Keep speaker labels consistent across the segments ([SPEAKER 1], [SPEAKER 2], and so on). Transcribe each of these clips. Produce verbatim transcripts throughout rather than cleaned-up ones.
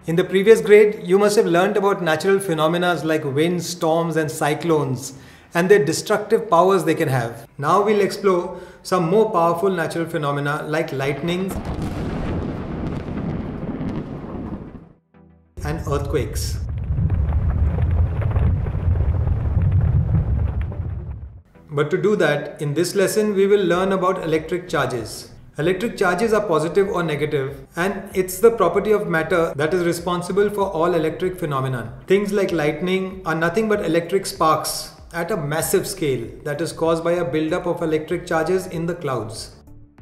[SPEAKER 1] In the previous grade, you must have learnt about natural phenomena like winds, storms and cyclones and their destructive powers they can have. Now we'll explore some more powerful natural phenomena like lightning and earthquakes. But to do that, in this lesson we will learn about electric charges. Electric charges are positive or negative, and it's the property of matter that is responsible for all electric phenomena. Things like lightning are nothing but electric sparks at a massive scale that is caused by a buildup of electric charges in the clouds.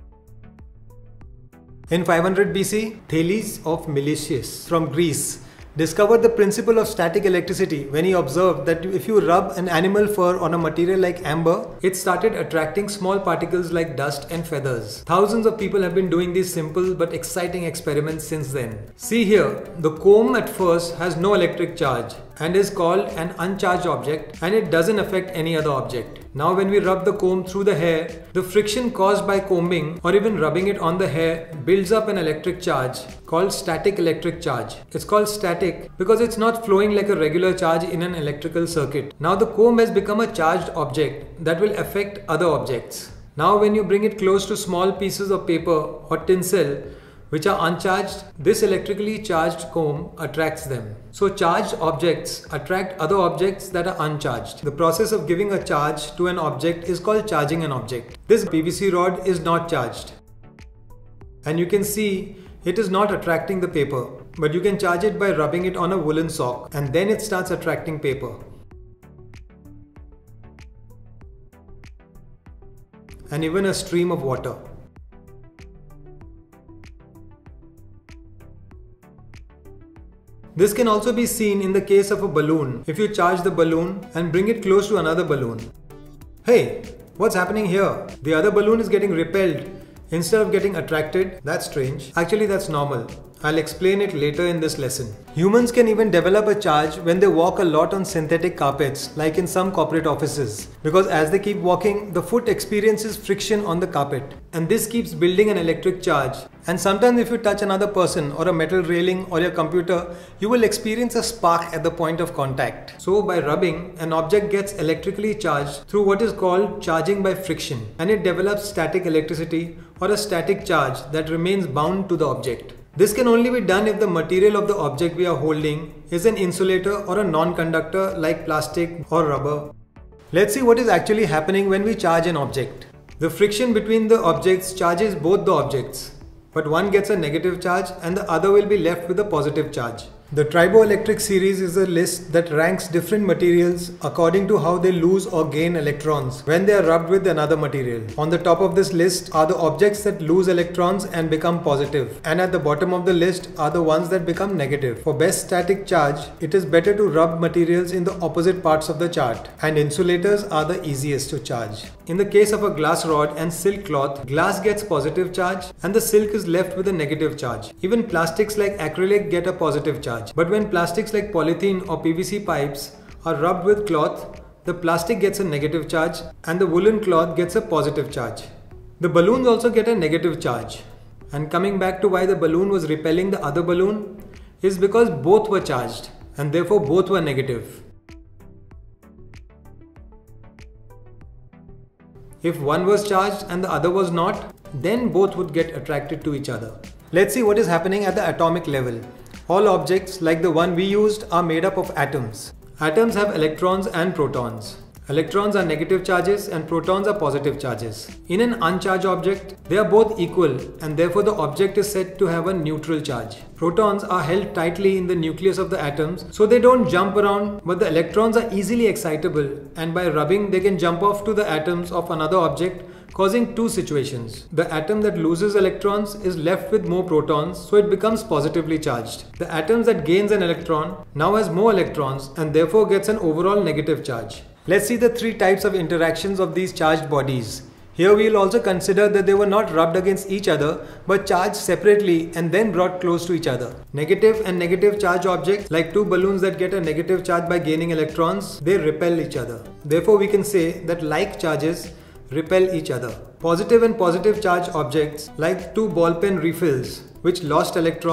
[SPEAKER 1] In five hundred B C, Thales of Miletus from Greece discovered the principle of static electricity when he observed that if you rub an animal fur on a material like amber, it started attracting small particles like dust and feathers. Thousands of people have been doing these simple but exciting experiments since then. See here, the comb at first has no electric charge and is called an uncharged object, and it doesn't affect any other object. Now when we rub the comb through the hair, the friction caused by combing or even rubbing it on the hair builds up an electric charge called static electric charge. It's called static because it's not flowing like a regular charge in an electrical circuit. Now the comb has become a charged object that will affect other objects. Now when you bring it close to small pieces of paper or tinsel which are uncharged, this electrically charged comb attracts them. So charged objects attract other objects that are uncharged. The process of giving a charge to an object is called charging an object. This P V C rod is not charged. And you can see it is not attracting the paper, but you can charge it by rubbing it on a woolen sock, and then it starts attracting paper. And even a stream of water. This can also be seen in the case of a balloon. If you charge the balloon and bring it close to another balloon. Hey, what's happening here? The other balloon is getting repelled instead of getting attracted. That's strange. Actually, that's normal. I'll explain it later in this lesson. Humans can even develop a charge when they walk a lot on synthetic carpets, like in some corporate offices. Because as they keep walking, the foot experiences friction on the carpet. And this keeps building an electric charge. And sometimes if you touch another person or a metal railing or your computer, you will experience a spark at the point of contact. So by rubbing, an object gets electrically charged through what is called charging by friction. And it develops static electricity or a static charge that remains bound to the object. This can only be done if the material of the object we are holding is an insulator or a non-conductor like plastic or rubber. Let's see what is actually happening when we charge an object. The friction between the objects charges both the objects, but one gets a negative charge and the other will be left with a positive charge. The Triboelectric series is a list that ranks different materials according to how they lose or gain electrons when they are rubbed with another material. On the top of this list are the objects that lose electrons and become positive, and at the bottom of the list are the ones that become negative. For best static charge, it is better to rub materials in the opposite parts of the chart, and insulators are the easiest to charge. In the case of a glass rod and silk cloth, glass gets positive charge and the silk is left with a negative charge. Even plastics like acrylic get a positive charge. But when plastics like polythene or P V C pipes are rubbed with cloth, the plastic gets a negative charge and the woolen cloth gets a positive charge. The balloons also get a negative charge. And coming back to why the balloon was repelling the other balloon is because both were charged and therefore both were negative. If one was charged and the other was not, then both would get attracted to each other. Let's see what is happening at the atomic level. All objects like the one we used are made up of atoms. Atoms have electrons and protons. Electrons are negative charges and protons are positive charges. In an uncharged object, they are both equal and therefore the object is said to have a neutral charge. Protons are held tightly in the nucleus of the atoms, so they don't jump around, but the electrons are easily excitable, and by rubbing they can jump off to the atoms of another object, causing two situations. The atom that loses electrons is left with more protons, so it becomes positively charged. The atom that gains an electron now has more electrons and therefore gets an overall negative charge. Let's see the three types of interactions of these charged bodies. Here we will also consider that they were not rubbed against each other but charged separately and then brought close to each other. Negative and negative charge objects, like two balloons that get a negative charge by gaining electrons, they repel each other. Therefore we can say that like charges repel each other. Positive and positive charge objects, like two ball pen refills which lost electrons,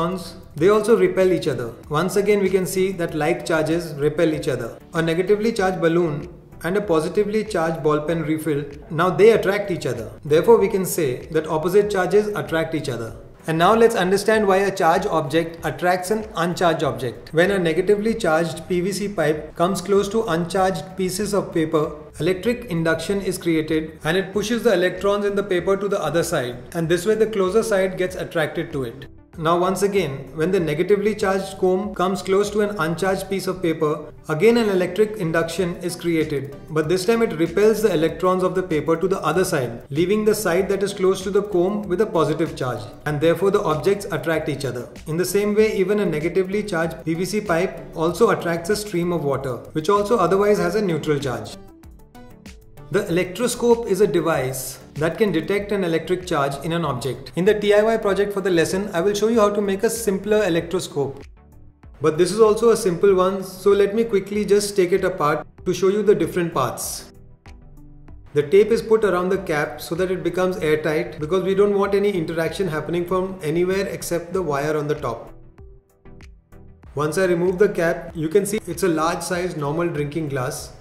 [SPEAKER 1] they also repel each other. Once again we can see that like charges repel each other. A negatively charged balloon and a positively charged ball pen refill, now they attract each other. Therefore we can say that opposite charges attract each other. And now let's understand why a charged object attracts an uncharged object. When a negatively charged P V C pipe comes close to uncharged pieces of paper, electric induction is created and it pushes the electrons in the paper to the other side, and this way the closer side gets attracted to it. Now once again, when the negatively charged comb comes close to an uncharged piece of paper, again an electric induction is created, but this time it repels the electrons of the paper to the other side, leaving the side that is close to the comb with a positive charge, and therefore the objects attract each other. In the same way, even a negatively charged P V C pipe also attracts a stream of water, which also otherwise has a neutral charge. The electroscope is a device that can detect an electric charge in an object. In the D I Y project for the lesson, I will show you how to make a simpler electroscope. But this is also a simple one, so let me quickly just take it apart to show you the different parts. The tape is put around the cap so that it becomes airtight, because we don't want any interaction happening from anywhere except the wire on the top. Once I remove the cap, you can see it's a large size normal drinking glass.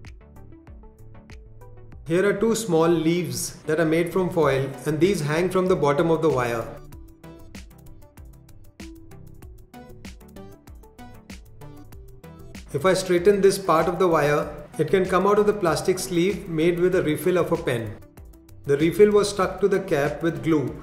[SPEAKER 1] Here are two small leaves that are made from foil, and these hang from the bottom of the wire. If I straighten this part of the wire, it can come out of the plastic sleeve made with a refill of a pen. The refill was stuck to the cap with glue,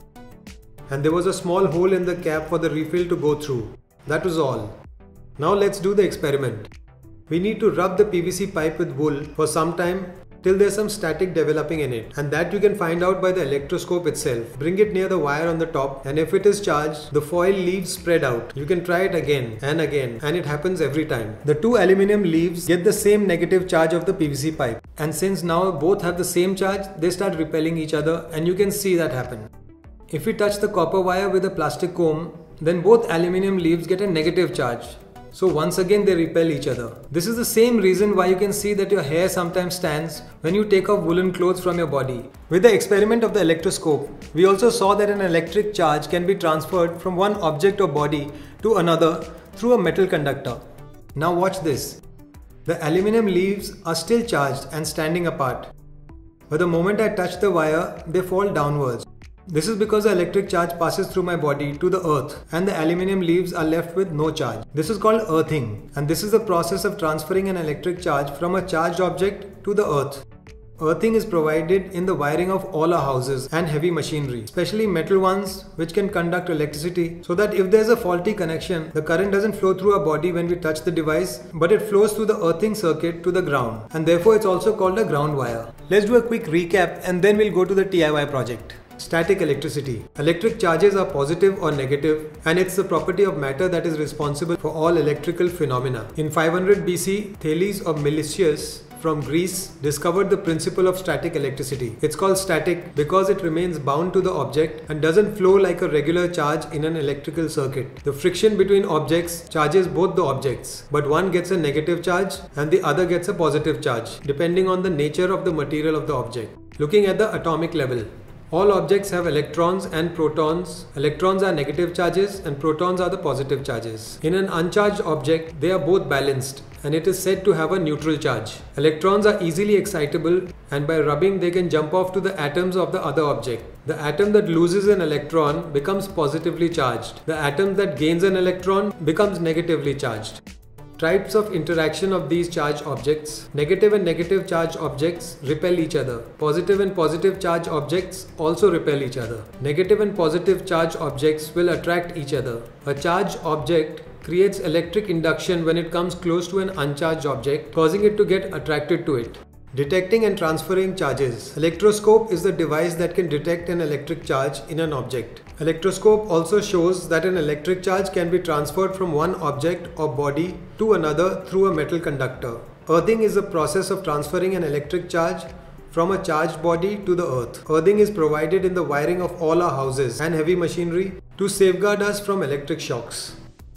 [SPEAKER 1] and there was a small hole in the cap for the refill to go through. That was all. Now let's do the experiment. We need to rub the P V C pipe with wool for some time till there's some static developing in it, and that you can find out by the electroscope itself. Bring it near the wire on the top, and if it is charged, the foil leaves spread out. You can try it again and again, and it happens every time. The two aluminum leaves get the same negative charge of the P V C pipe, and since now both have the same charge, they start repelling each other, and you can see that happen. If we touch the copper wire with a plastic comb, then both aluminum leaves get a negative charge. So once again they repel each other. This is the same reason why you can see that your hair sometimes stands when you take off woolen clothes from your body. With the experiment of the electroscope, we also saw that an electric charge can be transferred from one object or body to another through a metal conductor. Now watch this. The aluminum leaves are still charged and standing apart, but the moment I touch the wire, they fall downwards. This is because the electric charge passes through my body to the earth, and the aluminum leaves are left with no charge. This is called earthing, and this is the process of transferring an electric charge from a charged object to the earth. Earthing is provided in the wiring of all our houses and heavy machinery, especially metal ones which can conduct electricity, so that if there's a faulty connection, the current doesn't flow through our body when we touch the device, but it flows through the earthing circuit to the ground, and therefore it's also called a ground wire. Let's do a quick recap and then we'll go to the D I Y project. Static electricity. Electric charges are positive or negative, and it's the property of matter that is responsible for all electrical phenomena. In five hundred B C, Thales of Miletus from Greece discovered the principle of static electricity. It's called static because it remains bound to the object and doesn't flow like a regular charge in an electrical circuit. The friction between objects charges both the objects, but one gets a negative charge and the other gets a positive charge, depending on the nature of the material of the object. Looking at the atomic level. All objects have electrons and protons. Electrons are negative charges and protons are the positive charges. In an uncharged object, they are both balanced, and it is said to have a neutral charge. Electrons are easily excitable, and by rubbing they can jump off to the atoms of the other object. The atom that loses an electron becomes positively charged. The atom that gains an electron becomes negatively charged. Types of interaction of these charged objects. Negative and negative charged objects repel each other. Positive and positive charged objects also repel each other. Negative and positive charged objects will attract each other. A charged object creates electric induction when it comes close to an uncharged object, causing it to get attracted to it. Detecting and transferring charges. Electroscope is the device that can detect an electric charge in an object. Electroscope also shows that an electric charge can be transferred from one object or body to another through a metal conductor. Earthing is the process of transferring an electric charge from a charged body to the earth. Earthing is provided in the wiring of all our houses and heavy machinery to safeguard us from electric shocks.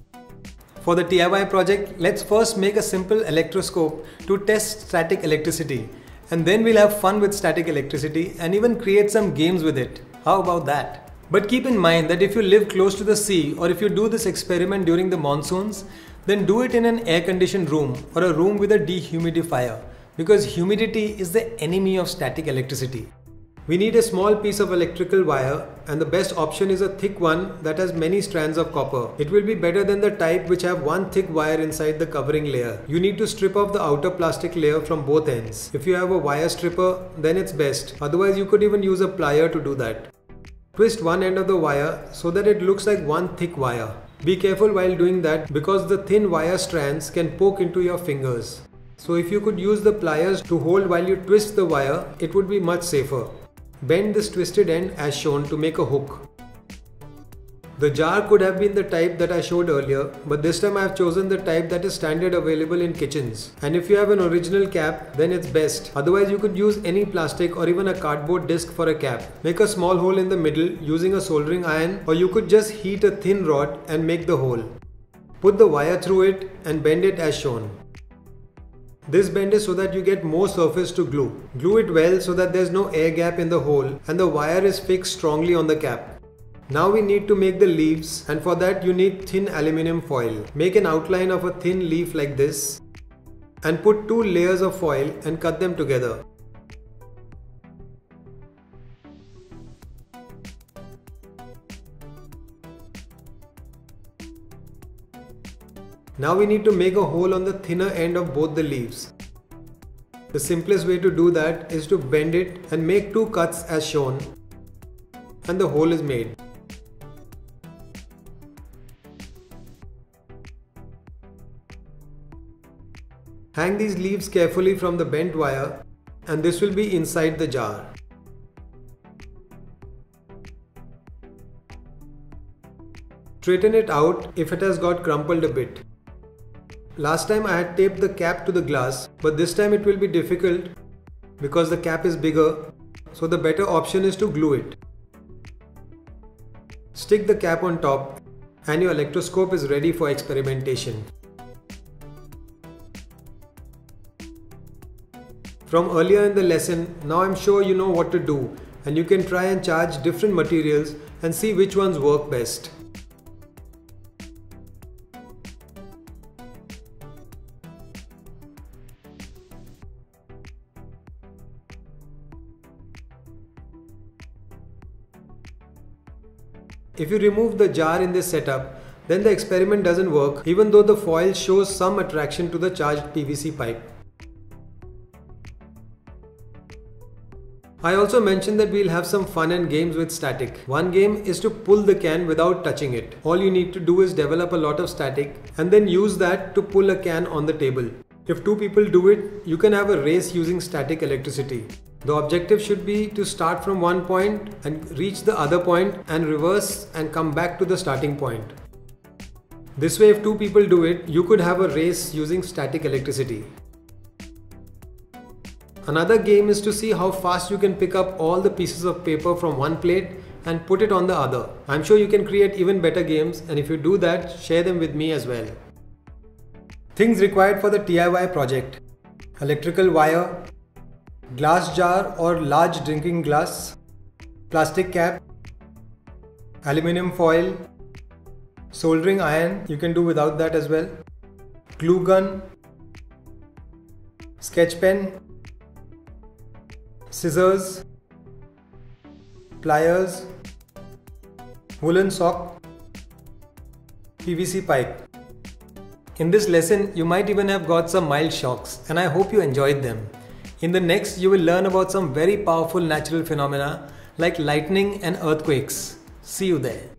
[SPEAKER 1] For the D I Y project, let's first make a simple electroscope to test static electricity, and then we'll have fun with static electricity and even create some games with it. How about that? But keep in mind that if you live close to the sea or if you do this experiment during the monsoons, then do it in an air-conditioned room or a room with a dehumidifier, because humidity is the enemy of static electricity. We need a small piece of electrical wire, and the best option is a thick one that has many strands of copper. It will be better than the type which have one thick wire inside the covering layer. You need to strip off the outer plastic layer from both ends. If you have a wire stripper, then it's best. Otherwise, you could even use a plier to do that. Twist one end of the wire so that it looks like one thick wire. Be careful while doing that because the thin wire strands can poke into your fingers. So if you could use the pliers to hold while you twist the wire, it would be much safer. Bend this twisted end as shown to make a hook. The jar could have been the type that I showed earlier, but this time I have chosen the type that is standard available in kitchens. And if you have an original cap, then it's best. Otherwise, you could use any plastic or even a cardboard disc for a cap. Make a small hole in the middle using a soldering iron, or you could just heat a thin rod and make the hole. Put the wire through it and bend it as shown. This bend is so that you get more surface to glue. Glue it well so that there's no air gap in the hole and the wire is fixed strongly on the cap. Now we need to make the leaves, and for that you need thin aluminium foil. Make an outline of a thin leaf like this and put two layers of foil and cut them together. Now we need to make a hole on the thinner end of both the leaves. The simplest way to do that is to bend it and make two cuts as shown, and the hole is made. Hang these leaves carefully from the bent wire, and this will be inside the jar. Straighten it out if it has got crumpled a bit. Last time I had taped the cap to the glass, but this time it will be difficult because the cap is bigger, so the better option is to glue it. Stick the cap on top and your electroscope is ready for experimentation. From earlier in the lesson, now I'm sure you know what to do, and you can try and charge different materials and see which ones work best. If you remove the jar in this setup, then the experiment doesn't work, even though the foil shows some attraction to the charged P V C pipe. I also mentioned that we'll have some fun and games with static. One game is to pull the can without touching it. All you need to do is develop a lot of static and then use that to pull a can on the table. If two people do it, you can have a race using static electricity. The objective should be to start from one point and reach the other point and reverse and come back to the starting point. This way, if two people do it, you could have a race using static electricity. Another game is to see how fast you can pick up all the pieces of paper from one plate and put it on the other. I'm sure you can create even better games, and if you do that, share them with me as well. Things required for the D I Y project: electrical wire, glass jar or large drinking glass, plastic cap, aluminium foil, soldering iron, you can do without that as well, glue gun, sketch pen, scissors, pliers, woolen sock, P V C pipe. In this lesson, you might even have got some mild shocks, and I hope you enjoyed them. In the next, you will learn about some very powerful natural phenomena like lightning and earthquakes. See you there.